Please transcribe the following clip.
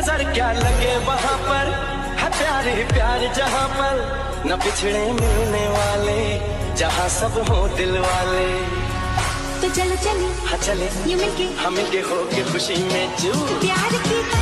नजर क्या लगे वहाँ पर है प्यार ही प्यार, जहाँ पर न बिछड़े मिलने वाले, जहाँ सब हो दिल वाले। तो चलो चले, हाँ चले, यूं मिलके, हम मिलके हो के खुशी में चूर प्यार की